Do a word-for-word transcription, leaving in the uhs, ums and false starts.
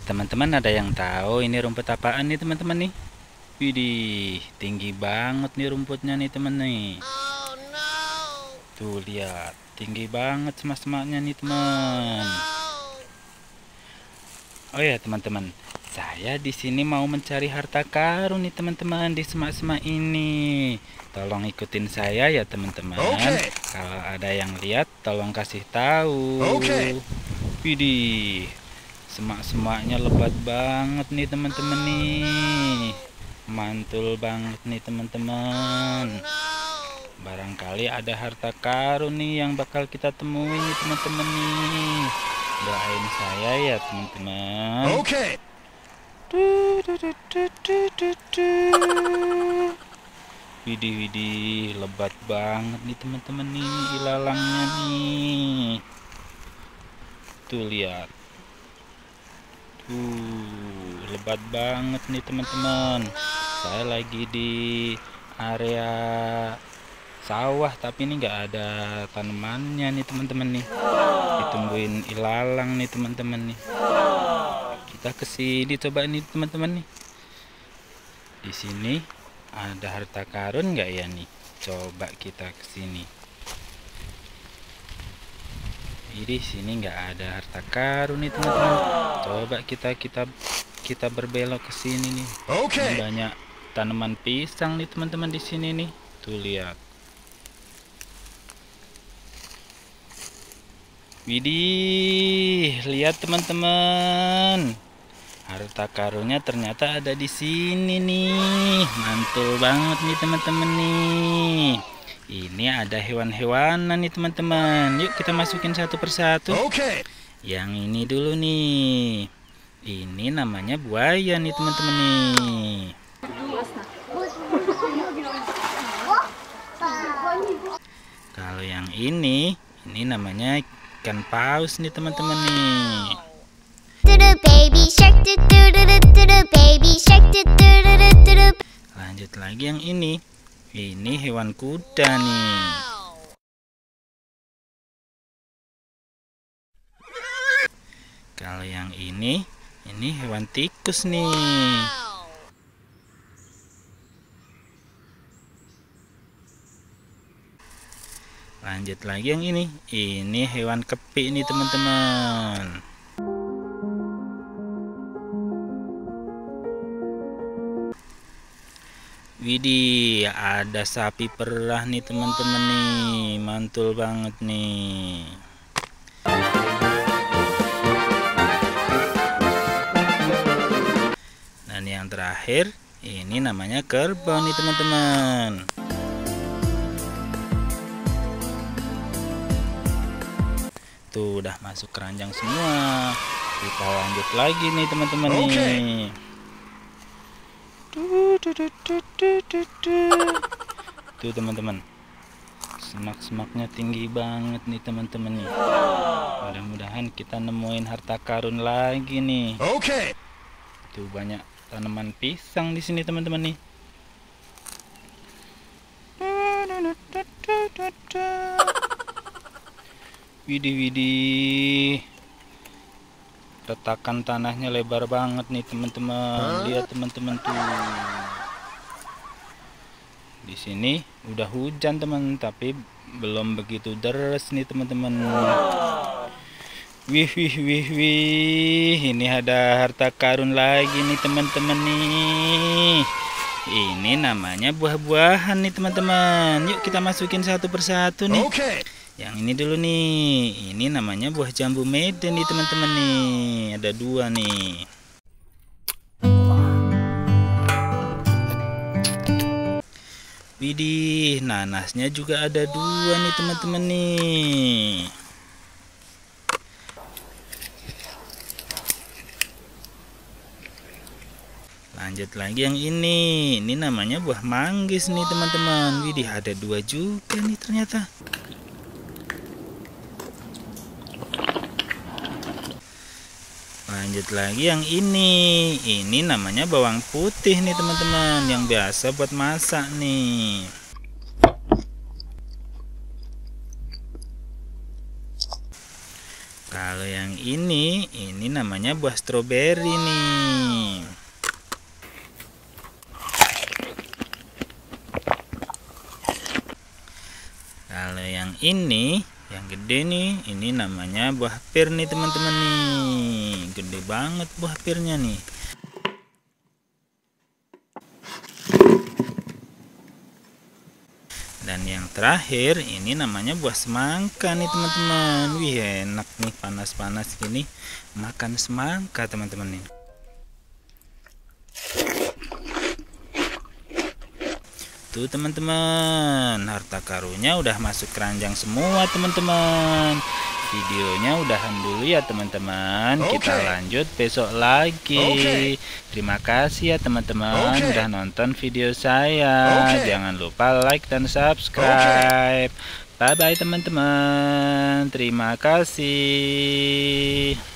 Teman-teman ada yang tahu ini rumput apaan nih teman-teman nih? Widih, tinggi banget nih rumputnya nih teman nih. Oh no. Tuh lihat, tinggi banget semak-semaknya nih teman. Oh ya teman-teman, saya di sini mau mencari harta karun nih teman-teman di semak-semak ini. Tolong ikutin saya ya teman-teman. Okay. Kalau ada yang lihat, tolong kasih tahu. Okay. Widih, semak-semaknya lebat banget nih teman-teman nih. Mantul banget nih teman-teman. Barangkali ada harta karun nih yang bakal kita temui nih teman-teman nih. Doain saya ya teman-teman. Okay. Widih widih, lebat banget nih teman-teman nih ilalangnya nih. Tuh lihat. Tuh, lebat banget nih teman-teman. Saya lagi di area sawah tapi ini nggak ada tanamannya nih teman-teman nih. Ditungguin ilalang nih teman-teman nih. Kita kesini coba nih teman-teman nih. Di sini ada harta karun nggak ya nih? Coba kita kesini. Di sini nggak ada harta karun nih teman-teman. Coba kita kita kita berbelok ke sini nih. Okay. Ini banyak tanaman pisang nih teman-teman di sini nih. Tuh lihat. Widih, lihat teman-teman. Harta karunnya ternyata ada di sini nih. Mantul banget nih teman-teman nih. Ini ada hewan-hewanan nih teman-teman. Yuk kita masukin satu persatu. Okay. Yang ini dulu nih. Ini namanya buaya nih teman-teman nih. Kalau yang ini, ini namanya ikan paus nih teman-teman nih. Lanjut lagi yang ini. Ini hewan kuda nih. Kalau yang ini, ini hewan tikus nih. Lanjut lagi yang ini. Ini hewan kepik nih teman-teman. Widih, ada sapi perah nih teman-teman nih. Mantul banget nih. Dan yang terakhir, ini namanya kerbau nih teman-teman. Tuh udah masuk keranjang semua. Kita lanjut lagi nih teman-teman Okay. nih. Tuh teman-teman, semak-semaknya tinggi banget nih teman-teman nih. Mudah-mudahan kita nemuin harta karun lagi nih. Okay. Tuh banyak tanaman pisang di sini teman-teman nih. Widih widih, retakan tanahnya lebar banget nih teman-teman. Lihat teman-teman tuh. Di sini udah hujan teman, tapi belum begitu deras nih teman-teman. Wih wih wih wih, ini ada harta karun lagi nih teman-teman nih. Ini namanya buah-buahan nih teman-teman. Yuk kita masukin satu persatu nih. Okay. Yang ini dulu nih. Ini namanya buah jambu Medan nih teman-teman nih. Ada dua nih. Widih, nanasnya juga ada dua nih teman-teman nih. Lanjut lagi yang ini. Ini namanya buah manggis nih teman-teman. Widih, ada dua juga nih ternyata. Lanjut lagi yang ini. Ini namanya bawang putih nih teman-teman, yang biasa buat masak nih. Kalau yang ini, ini namanya buah stroberi nih. Kalau yang ini, yang gede nih, ini namanya buah pir nih teman-teman nih. Gede banget buah pirnya nih. Dan yang terakhir ini namanya buah semangka nih teman-teman. Wih, enak nih panas-panas gini makan semangka teman-teman nih. Tuh teman-teman, harta karunnya udah masuk keranjang semua teman-teman. Videonya udahan dulu ya teman-teman. Okay. Kita lanjut besok lagi. Okay. Terima kasih ya teman-teman okay. udah nonton video saya. Okay. Jangan lupa like dan subscribe. Okay. Bye bye teman-teman. Terima kasih.